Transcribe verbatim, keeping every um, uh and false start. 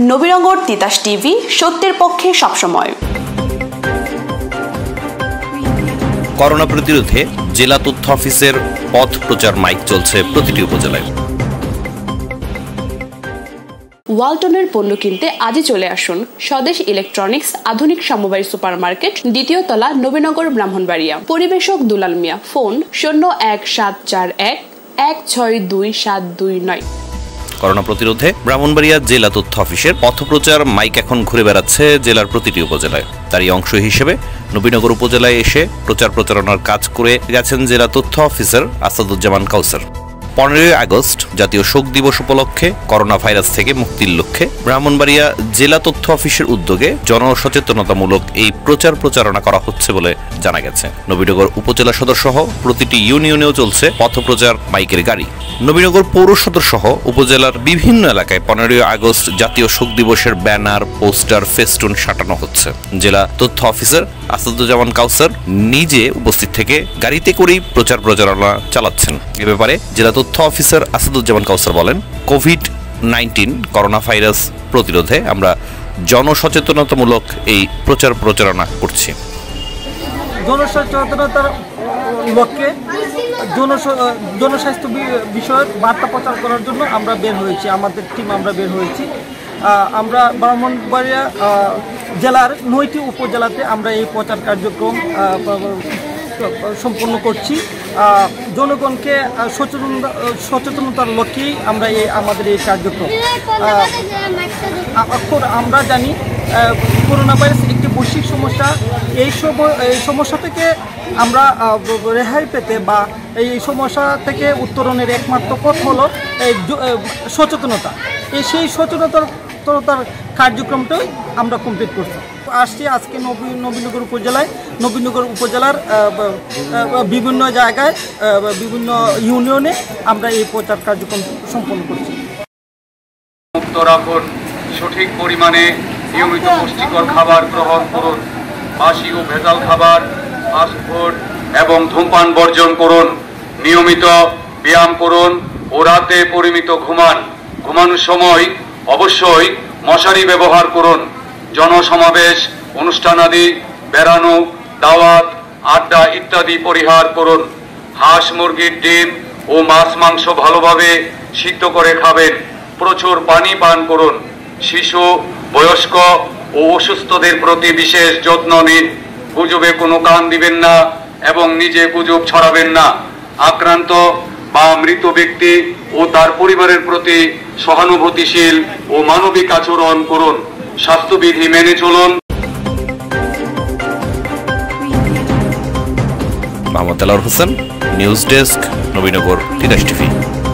Nabinagar Titas TV, সত্যের পক্ষে সবসময়। করোনা প্রতিরোধে জেলা তথ্য অফিসের পথ প্রচার মাইক চলছে প্রতিটি উপজেলায়। ওয়ালটনের পণ্য কিনতে আজই চলে আসুন স্বদেশ ইলেকট্রনিক্স আধুনিক সমবায় সুপার মার্কেট, দ্বিতীয় তলা, নবীনগর, ব্রাহ্মণবাড়িয়া। পরিবেশক দুলাল মিয়া। ফোন শূন্য এক সাত চার এক এক ছয় দুই সাত দুই নয়। করোনা প্রতিরোধে ব্রাহ্মণবাড়িয়া জেলা তথ্য অফিসের পথপ্রচার মাইক এখন ঘুরে বেড়াচ্ছে জেলার প্রতিটি উপজেলায়। তারই অংশ হিসেবে নবীনগর উপজেলায় এসে প্রচার প্রচারণার কাজ করে গেছেন জেলা তথ্য অফিসার আসাদুজ্জামান কাউসার। পনেরোই আগস্ট জাতীয় শোক দিবস উপলক্ষে করোনা ভাইরাস থেকে মুক্তির লক্ষ্যে ব্রাহ্মণবাড়িয়া জেলা তথ্য অফিসের উদ্যোগে জনসচেতনতামূলক এই প্রচার প্রচারণা করা হচ্ছে বলে জানা গেছে। নবীনগর উপজেলা সদর সহ প্রতিটি ইউনিয়নেও চলছে পথপ্রচার মাইকের গাড়ি। নবীনগর পৌর সদর সহ উপজেলার বিভিন্ন এলাকায় পনেরোই আগস্ট জাতীয় শোক দিবসের ব্যানার, পোস্টার, ফেস্টুন সাঁটানো হচ্ছে। জেলা তথ্য অফিসার আসাদুজ্জামান কাউসার নিজে উপস্থিত থেকে গাড়িতে করেই প্রচার প্রচারণা চালাচ্ছেন। এ ব্যাপারে জেলা তথ্য অফিসার আসাদুজ্জামান কাউসার বলেন, কোভিড নাইন্টিন করোনা ভাইরাস প্রতিরোধে আমরা জনসচেতনতামূলক এই প্রচার প্রচারণা করছি। জনসচেতনতার লক্ষ্যে জনস্বাস্থ্য বিষয়ক বার্তা প্রচার করার জন্য আমরা বের হয়েছি, আমাদের টিম আমরা বের হয়েছি। আমরা ব্রাহ্মণবাড়িয়া জেলার নয়টি উপজেলাতে আমরা এই প্রচার কার্যক্রম সম্পন্ন করছি। জনগণকে সচেতনতা সচেতনতার লক্ষ্যেই আমরা এই আমাদের এই কার্যক্রম। আমরা জানি করোনা ভাইরাস একটি বৈশ্বিক সমস্যা। এই এই সমস্যা থেকে আমরা রেহাই পেতে বা এই সমস্যা থেকে উত্তরণের একমাত্র পথ হলো এই সচেতনতা। এই সেই সচেতনতার কার্যক্রমটাই আমরা কমপ্লিট করছি। আসছি আজকে নবীনগর উপজেলায়, নবীনগর উপজেলার বিভিন্ন জায়গায়, বিভিন্ন ইউনিয়নে আমরা এই প্রচার কার্যক্রম সম্পন্ন করছি। মুক্ত রাখুন, সঠিক পরিমাণে নিয়মিত পুষ্টিকর খাবার গ্রহণ করুন, বাসি ও ভেজাল খাবার, ফাস্টফুড এবং ধূমপান বর্জন করুন, নিয়মিত ব্যায়াম করুন ও রাতে পরিমিত ঘুমান। ঘুমানোর সময় অবশ্যই মশারি ব্যবহার করুন। জনসমাবেশ, অনুষ্ঠানাদি, বেড়ানো, দাওয়াত, আড্ডা ইত্যাদি পরিহার করুন। হাঁস, মুরগির ডিম ও মাছ মাংস ভালোভাবে সিদ্ধ করে খাবেন। প্রচুর পানি পান করুন। শিশু, বয়স্ক ও অসুস্থদের প্রতি বিশেষ যত্ন নিন। গুজবে কোনো কান দিবেন না এবং নিজে গুজব ছড়াবেন না। আক্রান্ত বা মৃত ব্যক্তি ও তার পরিবারের প্রতি সহানুভূতিশীল ও মানবিক আচরণ করুন। স্বাস্থ্যবিধি মেনে চলুন। Mohammad Alaur Hossain, news desk, Nabinagar Titas TV.